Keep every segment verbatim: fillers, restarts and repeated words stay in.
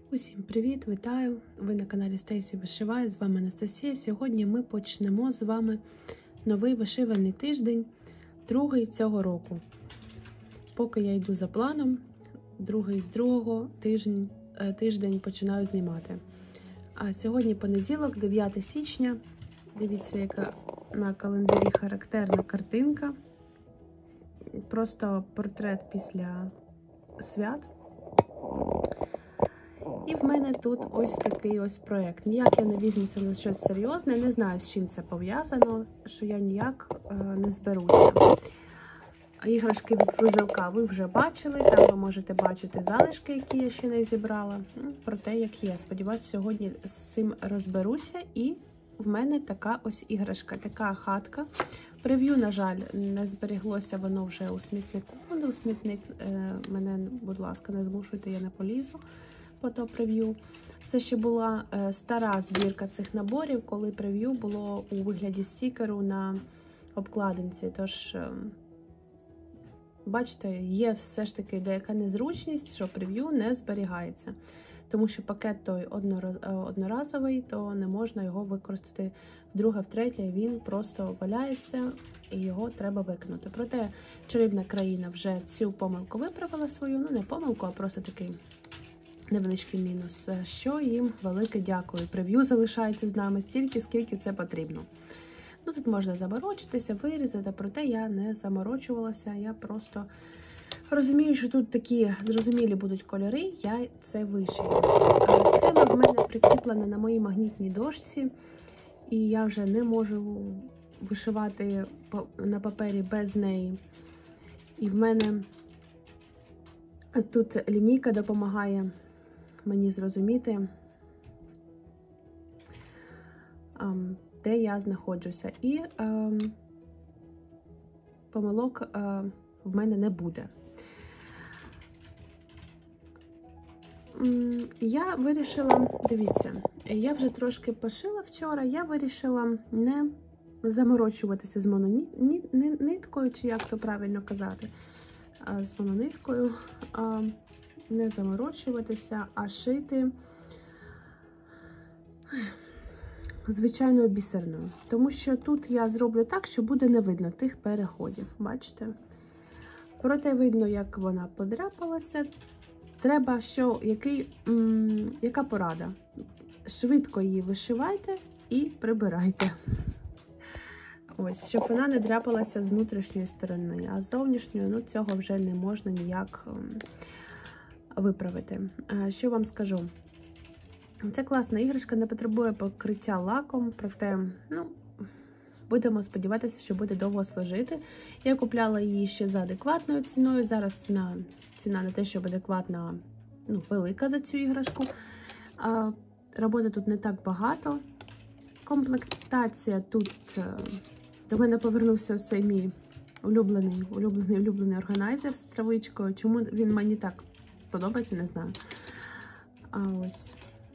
Усім привіт, вітаю! Ви на каналі Стейсі Вишиває, з вами Анастасія. Сьогодні ми почнемо з вами новий вишивальний тиждень, другий цього року. Поки я йду за планом, другий з другого тиждень, тиждень починаю знімати. А сьогодні понеділок, дев'яте січня. Дивіться, яка на календарі характерна картинка. Просто портрет після свят. І в мене тут ось такий ось проєкт. Ніяк я не візьмуся на щось серйозне, не знаю, з чим це пов'язано, що я ніяк е, не зберуся. Іграшки від Фрузелка ви вже бачили, там ви можете бачити залишки, які я ще не зібрала. Про те, як є. Сподіваюсь, сьогодні з цим розберуся. І в мене така ось іграшка, така хатка. Прев'ю, на жаль, не зберіглося, воно вже у смітнику. У смітник е, мене, будь ласка, не змушуйте, я не полізу. Фото прев'ю. Це ще була е, стара збірка цих наборів, коли прев'ю було у вигляді стікеру на обкладинці. Тож, е, бачите, є все ж таки деяка незручність, що прев'ю не зберігається. Тому що пакет той одноразовий, то не можна його використати вдруге, втретє, він просто валяється і його треба викинути. Проте чарівна країна вже цю помилку виправила свою, ну не помилку, а просто такий невеличкий мінус, що їм велике дякую. Прев'ю залишається з нами стільки, скільки це потрібно. Ну, тут можна заморочитися, вирізати, проте я не заморочувалася, я просто розумію, що тут такі зрозумілі будуть кольори, я це вишию. Схема в мене прикріплена на моїй магнітній дошці, і я вже не можу вишивати на папері без неї. І в мене тут лінійка допомагає мені зрозуміти, де я знаходжуся. І е, помилок е, в мене не буде. Я вирішила, дивіться, я вже трошки пошила вчора, я вирішила не заморочуватися з монониткою, чи як то правильно казати, з монониткою, а не заморочуватися, а шити звичайною бісерною. Тому що тут я зроблю так, що буде не видно тих переходів, бачите? Проте видно, як вона подряпалася. Треба, що, який, м, яка порада? Швидко її вишивайте і прибирайте. Ось, щоб вона не дряпалася з внутрішньої сторони, а з зовнішньої, ну, цього вже не можна ніяк м, виправити. А, що вам скажу? Це класна іграшка, не потребує покриття лаком, проте, ну, будемо сподіватися, що буде довго служити. Я купляла її ще за адекватною ціною. Зараз ціна, ціна не те, щоб адекватна, ну, велика за цю іграшку. А, роботи тут не так багато. Комплектація тут... До мене повернувся ось цей мій улюблений, улюблений, улюблений органайзер з травичкою. Чому він мені так подобається, не знаю. А ось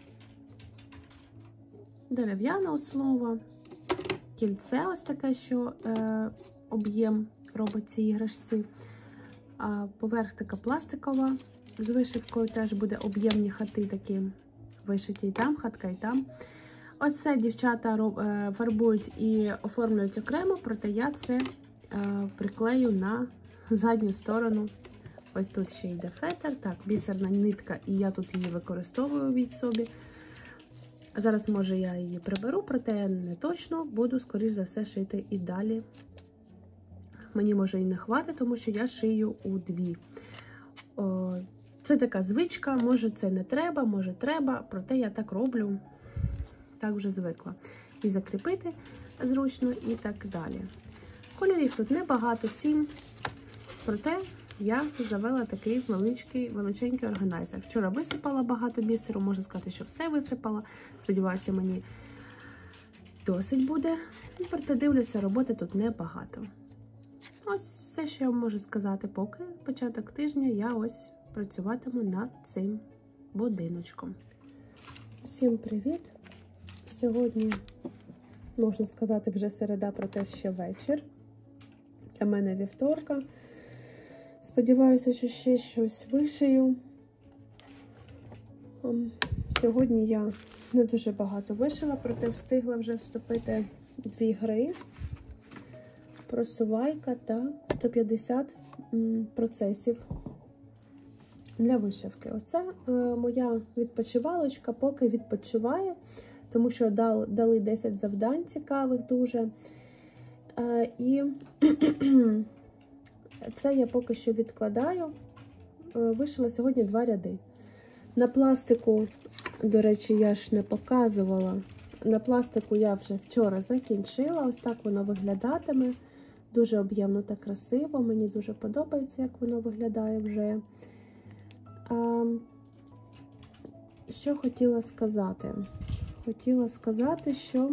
дерев'яна основа, кільце ось таке, що е, об'єм робить ці іграшці. А поверх така пластикова з вишивкою, теж буде об'ємні хати такі вишиті і там, хатка і там. Ось це дівчата фарбують і оформлюють окремо, проте я це е, приклею на задню сторону. Ось тут ще йде фетр, так, бісерна нитка, і я тут її використовую від собі. Зараз, може, я її приберу, проте не точно, буду, скоріш за все, шити і далі. Мені, може, і не хватить, тому що я шию у дві. О, це така звичка, може, це не треба, може, треба, проте я так роблю. Так вже звикла. І закріпити зручно, і так далі. Кольорів тут небагато, сім. Проте я завела такий величкий, величенький органайзер. Вчора висипала багато бісеру, можна сказати, що все висипала. Сподіваюся, мені досить буде. І проте дивлюся, роботи тут небагато. Ось все, що я можу сказати, поки початок тижня я ось працюватиму над цим будиночком. Всім привіт! Сьогодні, можна сказати, вже середа, проте ще вечір. Для мене вівторка. Сподіваюся, що ще щось вишию. Сьогодні я не дуже багато вишила, проте встигла вже вступити в дві гри. Просувайка та сто п'ятдесят процесів для вишивки. Оце е, моя відпочивалочка, поки відпочиває, тому що дал, дали десять завдань цікавих дуже. Е, і це я поки що відкладаю. Е, вишила сьогодні два ряди. На пластику, до речі, я ж не показувала. На пластику я вже вчора закінчила. Ось так воно виглядатиме. Дуже об'ємно та красиво. Мені дуже подобається, як воно виглядає вже. А, що хотіла сказати? Хотіла сказати, що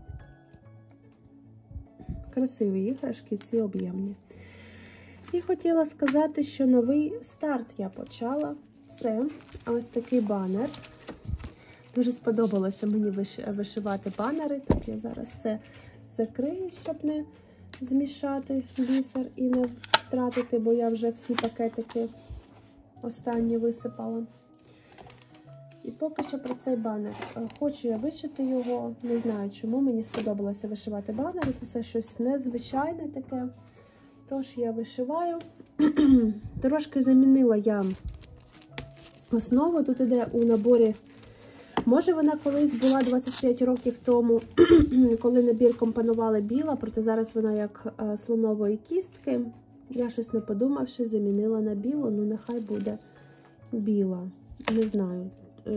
красиві іграшки, ці об'ємні. І хотіла сказати, що новий старт я почала. Це ось такий банер. Дуже сподобалося мені вишивати банери. Так, я зараз це закрию, щоб не змішати бісер і не втратити, бо я вже всі пакетики останні висипала. І поки що про цей банер. Хочу я вишити його, не знаю чому, мені сподобалося вишивати банери, це щось незвичайне таке. Тож я вишиваю. Трошки замінила я основу, тут іде у наборі, може вона колись була двадцять п'ять років тому, коли набір компонували біла, проте зараз вона як слонової кістки. Я щось не подумавши, замінила на білу, ну нехай буде біла. Не знаю.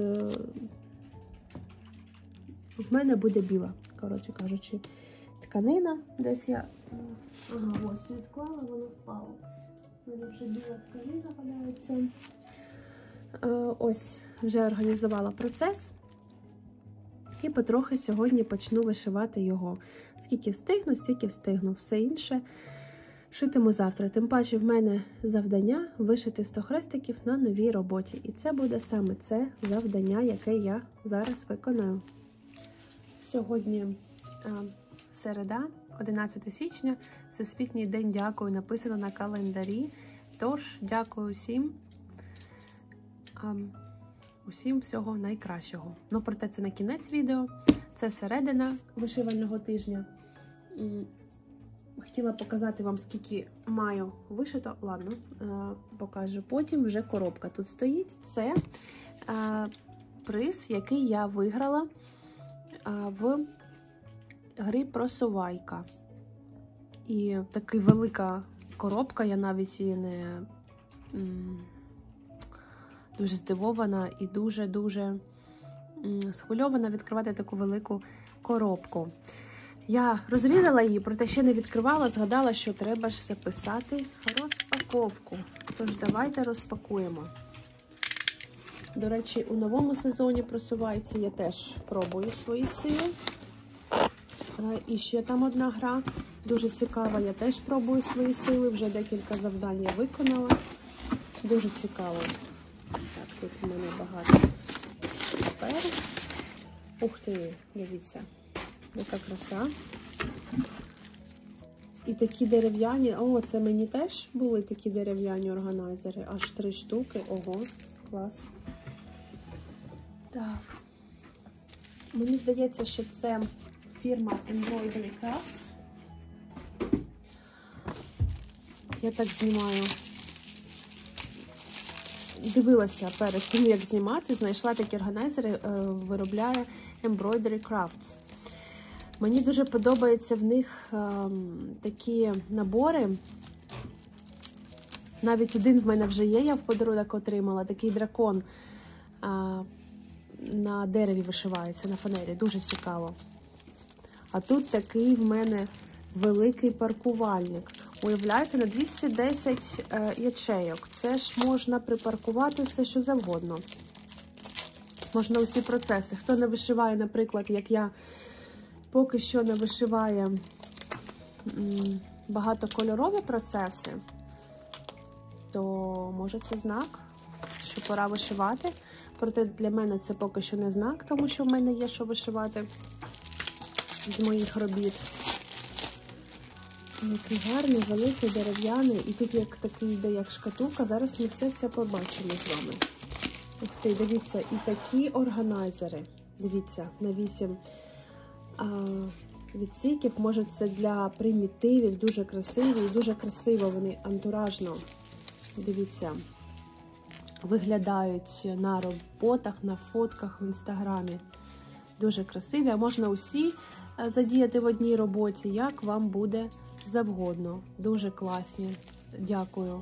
В мене буде біла, коротше кажучи, тканина. Десь я, ага, ось відклала, воно впало. У мене вже біла тканина валяється. Ось, вже організувала процес. І потрохи сьогодні почну вишивати його. Скільки встигну, стільки встигну. Все інше шитиму завтра. Тим паче в мене завдання вишити сто хрестиків на новій роботі. І це буде саме це завдання, яке я зараз виконую. Сьогодні а, середа, одинадцяте січня, Всесвітній день дякую, написано на календарі. Тож, дякую всім. А, усім всього найкращого. Ну, проте це не кінець відео, це середина вишивального тижня. Хотіла показати вам, скільки маю вишито. Ладно, покажу. Потім вже коробка тут стоїть. Це приз, який я виграла в грі Просувайка. І така велика коробка, я навіть її не... Дуже здивована і дуже-дуже схвильована відкривати таку велику коробку. Я розрізала її, проте ще не відкривала, згадала, що треба ж записати розпаковку. Тож давайте розпакуємо. До речі, у новому сезоні Просувайці я теж пробую свої сили. І ще там одна гра, дуже цікава, я теж пробую свої сили, вже декілька завдань я виконала. Дуже цікаво. Так, тут у мене багато паперу. Ух ти, дивіться, яка краса. І такі дерев'яні, о, це мені теж були такі дерев'яні органайзери, аж три штуки, ого, клас. Так, мені здається, що це фірма Embroidery Crafts. Я так знімаю. Дивилася перед тим, як знімати, знайшла такі органайзери, виробляє Embroidery Crafts. Мені дуже подобаються в них е, такі набори. Навіть один в мене вже є, я в подарунок отримала. Такий дракон е, на дереві вишивається, на фанері. Дуже цікаво. А тут такий в мене великий паркувальник. Уявляєте, на двісті десять е, ячейок. Це ж можна припаркувати все, що завгодно. Можна усі процеси. Хто не вишиває, наприклад, як я, поки що не вишиває м, багатокольорові процеси, то може це знак, що пора вишивати. Проте для мене це поки що не знак, тому що в мене є що вишивати з моїх робіт. Який гарний, великий, дерев'яний. І тут як такий йде, як шкатулка. Зараз ми все-все побачимо з вами. Ух ти, дивіться, і такі органайзери. Дивіться, на вісім а, відсіків. Може, це для примітивів, дуже красиві. І дуже красиво вони антуражно, дивіться, виглядають на роботах, на фотках в інстаграмі. Дуже красиві, а можна усі задіяти в одній роботі, як вам буде завгодно. Дуже класні. Дякую.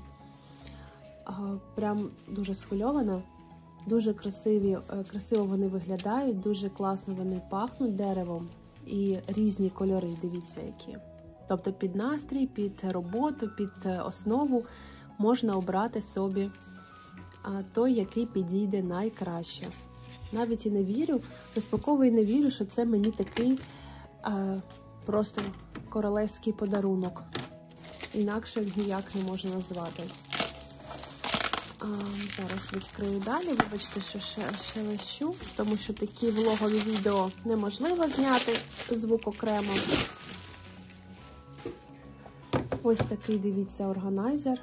Прям дуже схвильована. Дуже красиві, красиво вони виглядають, дуже класно вони пахнуть деревом. І різні кольори, дивіться які. Тобто під настрій, під роботу, під основу можна обрати собі той, який підійде найкраще. Навіть і не вірю, розпаковую і не вірю, що це мені такий а, просто королевський подарунок. Інакше ніяк не можна назвати. А, зараз відкрию далі. Вибачте, що ще, ще лещу, тому що такі влогові відео неможливо зняти звук окремо. Ось такий, дивіться, органайзер.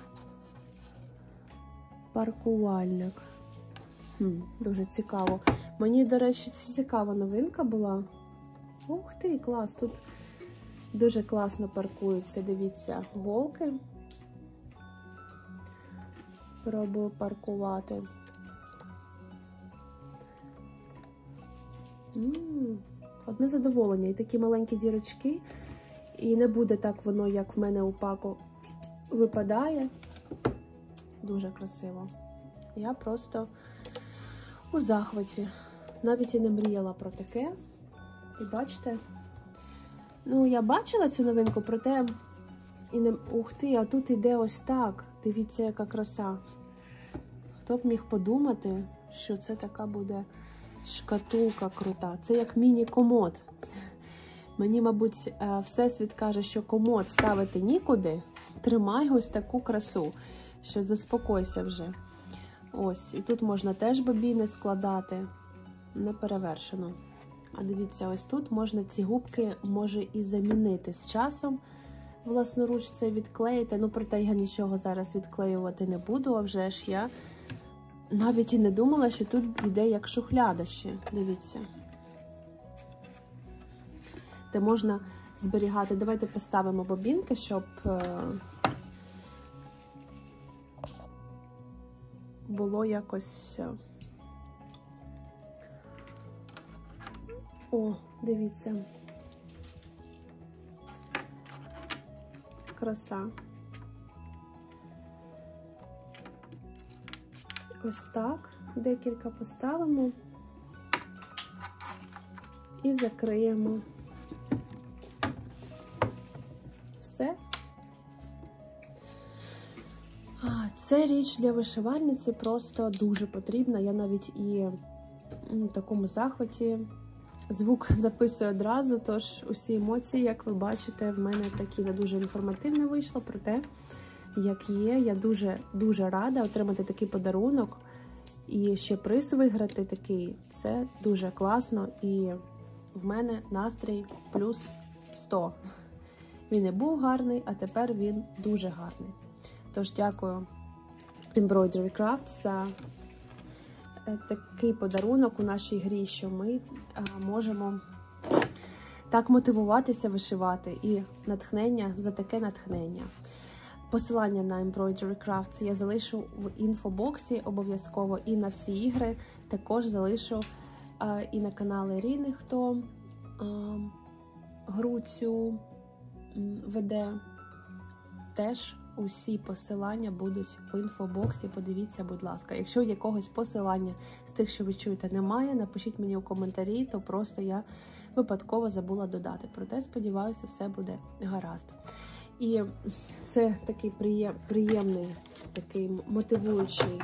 Паркувальник. Хм, дуже цікаво. Мені, до речі, цікава новинка була. Ух ти, клас! Тут дуже класно паркуються, дивіться, голки. Пробую паркувати. М-м, одне задоволення. І такі маленькі дірочки. І не буде так воно, як в мене у паку, випадає. Дуже красиво. Я просто у захваті. Навіть і не мріяла про таке. І бачите? Ну, я бачила цю новинку, проте і не... Ух ти, а тут іде ось так. Дивіться, яка краса. Хто б міг подумати, що це така буде шкатулка крута. Це як міні-комод. Мені, мабуть, Всесвіт каже, що комод ставити нікуди. Тримай ось таку красу. Що заспокойся вже. Ось, і тут можна теж бобіни складати. Не перевершено. А дивіться, ось тут можна ці губки, може, і замінити з часом. Власноруч це відклеїти. Ну, проте я нічого зараз відклеювати не буду, а вже ж я навіть і не думала, що тут йде як шухляда ще. Дивіться. Де можна зберігати. Давайте поставимо бобінки, щоб було якось... О, дивіться. Краса. Ось так. Декілька поставимо. І закриємо. Все. Це річ для вишивальниці просто дуже потрібна. Я навіть і в такому захваті. Звук записую одразу, тож усі емоції, як ви бачите, в мене такі не дуже інформативне вийшло. Проте, як є, я дуже-дуже рада отримати такий подарунок. І ще приз виграти такий. Це дуже класно. І в мене настрій плюс сто. Він і був гарний, а тепер він дуже гарний. Тож дякую Embroidery Crafts за такий подарунок у нашій грі, що ми можемо так мотивуватися вишивати. І натхнення за таке натхнення. Посилання на Embroidery Crafts я залишу в інфобоксі обов'язково, і на всі ігри також залишу, і на канали Ірини, хто гру цю веде. Теж усі посилання будуть в інфобоксі, подивіться, будь ласка. Якщо якогось посилання з тих, що ви чуєте, немає, напишіть мені у коментарі, то просто я випадково забула додати. Проте, сподіваюся, все буде гаразд. І це такий приємний, такий мотивуючий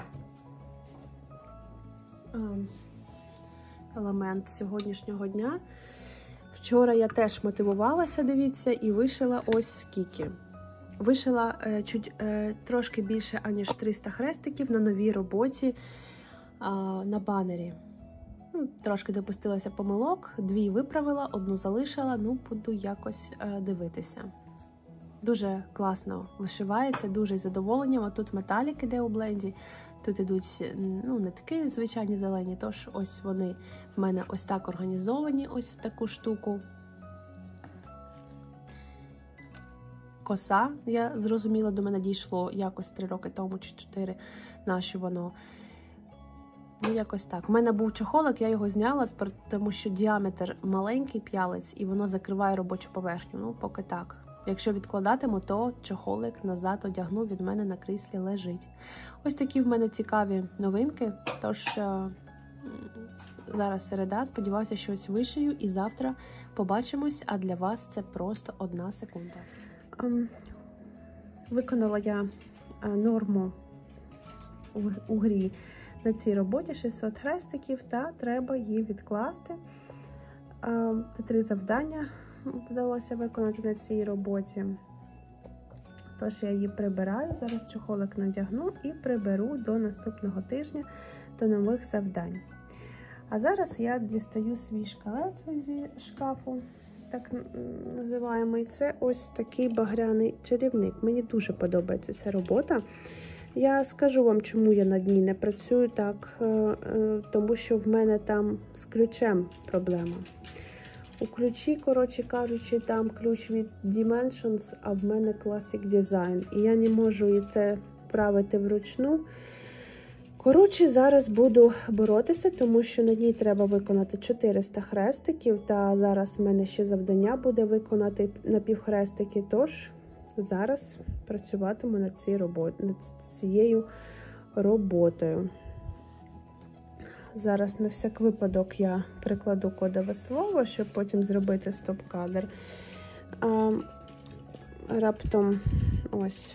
елемент сьогоднішнього дня. Вчора я теж мотивувалася, дивіться, і вишила ось скільки. Вишила е, чуть е, трошки більше, аніж триста хрестиків на новій роботі е, на банері. Ну, трошки допустилася помилок, дві виправила, одну залишила, ну, буду якось е, дивитися. Дуже класно вишивається, дуже з задоволенням. А тут металік іде у бленді. Тут ідуть, ну, не такі звичайні зелені, тож ось вони в мене ось так організовані, ось таку штуку. Коса, я зрозуміла, до мене дійшло якось три роки тому чи чотири, нащо воно. Ну, якось так. У мене був чохолик, я його зняла, тому що діаметр маленький п'ялець, і воно закриває робочу поверхню. Ну, поки так. Якщо відкладатиму, то чохолик назад одягну, від мене на кріслі лежить. Ось такі в мене цікаві новинки. Тож, е зараз середа, сподіваюся, щось вишию, і завтра побачимось, а для вас це просто одна секунда. Um, виконала я uh, норму у, у грі на цій роботі шістсот хрестиків, та треба її відкласти. Uh, три завдання вдалося виконати на цій роботі. Тож я її прибираю, зараз чохолик надягну і приберу до наступного тижня, до нових завдань. А зараз я дістаю свій шкалет зі шкафу, так називаємо. Це ось такий багряний чарівник. Мені дуже подобається ця робота. Я скажу вам, чому я над ній не працюю так, тому що в мене там з ключем проблема. У ключі, коротше кажучи, там ключ від Dimensions, а в мене Classic Design. І я не можу і те правити вручну. Коротше, зараз буду боротися, тому що на ній треба виконати чотириста хрестиків, та зараз в мене ще завдання буде виконати напівхрестики, тож зараз працюватиму над цією роботою, над цією роботою. Зараз на всяк випадок я прикладу кодове слово, щоб потім зробити стоп-кадр. А, раптом ось.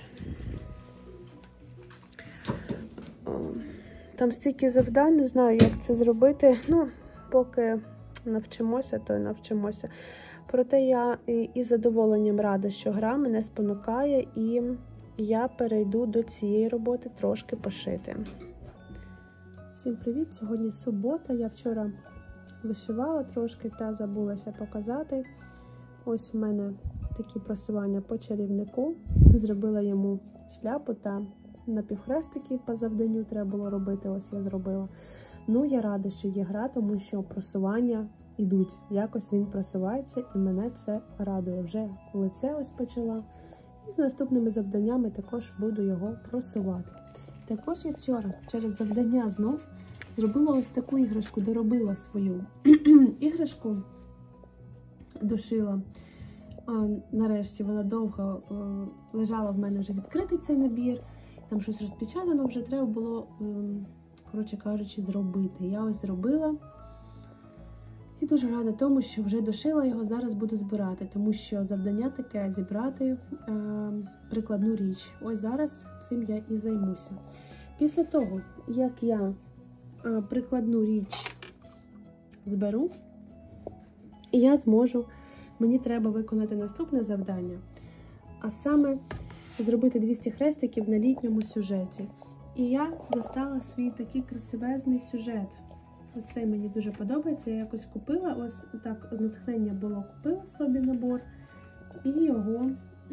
Там стільки завдань, не знаю, як це зробити. Ну, поки навчимося, то й навчимося. Проте я із задоволенням рада, що гра мене спонукає, і я перейду до цієї роботи трошки пошити. Всім привіт! Сьогодні субота. Я вчора вишивала трошки та забулася показати. Ось в мене такі просування по чарівнику. Зробила йому шляпу та напівхрестики по завданню треба було робити. Ось я зробила. Ну, я рада, що є гра, тому що просування йдуть. Якось він просувається, і мене це радує. Вже лице ось почала. І з наступними завданнями також буду його просувати. Також я вчора через завдання знов зробила ось таку іграшку, доробила свою іграшку, дошила. Нарешті вона довго лежала в мене вже відкритий цей набір, там щось розпечатано, вже треба було, коротше кажучи, зробити. Я ось зробила і дуже рада тому, що вже дошила його, зараз буду збирати, тому що завдання таке зібрати е, прикладну річ. Ось зараз цим я і займуся. Після того, як я е, прикладну річ зберу, я зможу, мені треба виконати наступне завдання, а саме зробити двісті хрестиків на літньому сюжеті. І я достала свій такий красивезний сюжет. Ось цей мені дуже подобається, я якось купила, ось так натхнення було, купила собі набор, і його,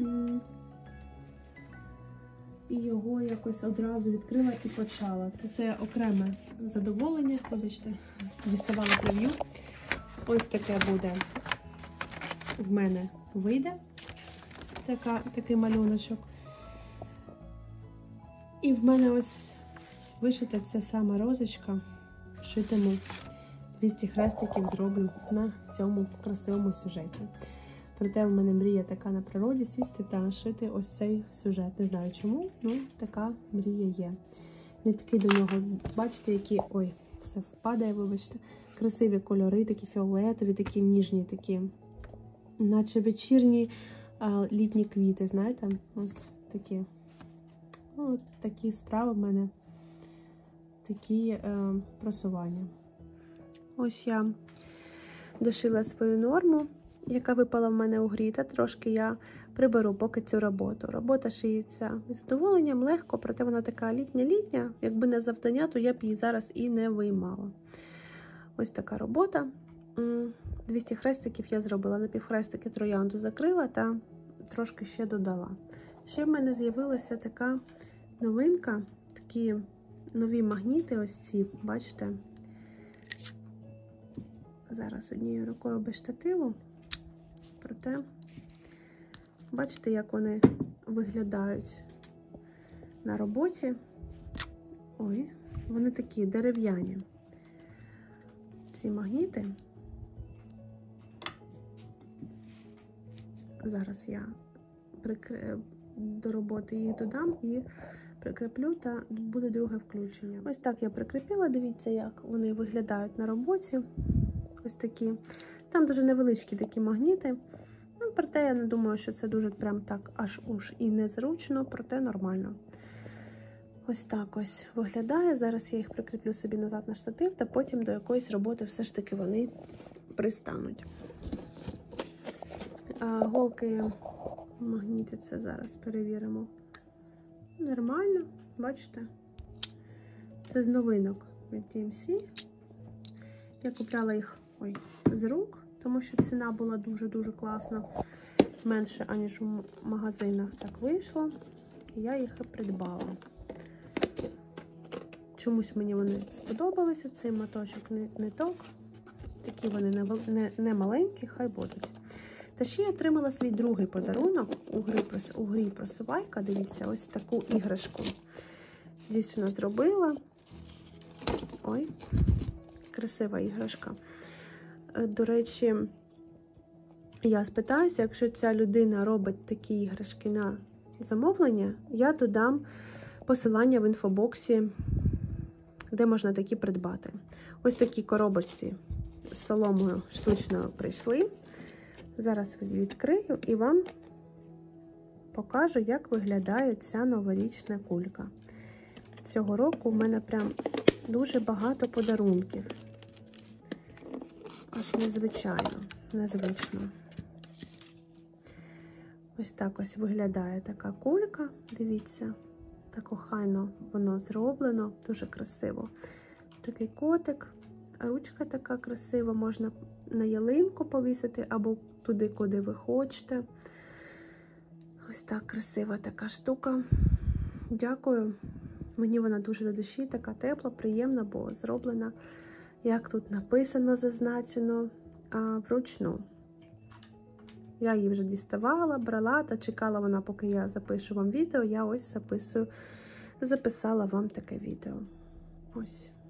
і його якось одразу відкрила і почала. Це окреме задоволення, вибачте, діставала прев'ю. Ось таке буде в мене вийде, така, такий малюночок. І в мене ось вишита ця сама розочка. Шитиму двісті хрестиків, зроблю на цьому красивому сюжеті. Проте в мене мрія така на природі сісти та шити ось цей сюжет. Не знаю чому, але така мрія є. Нитки до нього, бачите, які, ой, все впадає, вибачте. Красиві кольори, такі фіолетові, такі ніжні, такі, наче вечірні а, літні квіти, знаєте, ось такі. От такі справи в мене. Такі е, просування. Ось я дошила свою норму, яка випала в мене у грі, та трошки я приберу поки цю роботу. Робота шиється з задоволенням, легко, проте вона така літня-літня. Якби не завдання, то я б її зараз і не виймала. Ось така робота. двісті хрестиків я зробила, напівхрестики троянду закрила, та трошки ще додала. Ще в мене з'явилася така новинка, такі нові магніти, ось ці, бачите? Зараз однією рукою без штативу, проте, бачите, як вони виглядають на роботі. Ой, вони такі дерев'яні. Ці магніти. Зараз я прикр... до роботи їх додам і прикріплю, та буде друге включення. Ось так я прикріпила, дивіться, як вони виглядають на роботі. Ось такі. Там дуже невеличкі такі магніти. Ну, проте я не думаю, що це дуже прям так аж уж і незручно, проте нормально. Ось так ось виглядає. Зараз я їх прикріплю собі назад на штатив, та потім до якоїсь роботи все ж таки вони пристануть. А голки магнітяться, зараз перевіримо. Нормально, бачите? Це з новинок від ті ем сі. Я купляла їх ой, з рук, тому що ціна була дуже-дуже класна. Менше, аніж у магазинах так вийшло. Я їх і придбала. Чомусь мені вони сподобалися, цей моточок ниток. Такі вони не, не, не маленькі, хай будуть. Та ще я отримала свій другий подарунок у грі, у грі «Просувайка». Дивіться, ось таку іграшку. Дівчина зробила. Ой, красива іграшка. До речі, я спитаюся, якщо ця людина робить такі іграшки на замовлення, я додам посилання в інфобоксі, де можна такі придбати. Ось такі коробочці з соломою штучною прийшли. Зараз відкрию і вам покажу, як виглядає ця новорічна кулька. Цього року в мене прям дуже багато подарунків. Аж незвичайно, незвично. Ось так ось виглядає така кулька. Дивіться, так охайно воно зроблено, дуже красиво. Такий котик, ручка така красива, можна на ялинку повісити або туди, куди ви хочете. Ось так красива така штука. Дякую. Мені вона дуже до душі, така тепла, приємна, бо зроблена, як тут написано, зазначено, а вручну. Я її вже діставала, брала та чекала вона, поки я запишу вам відео. Я ось записую, записала вам таке відео. Ось.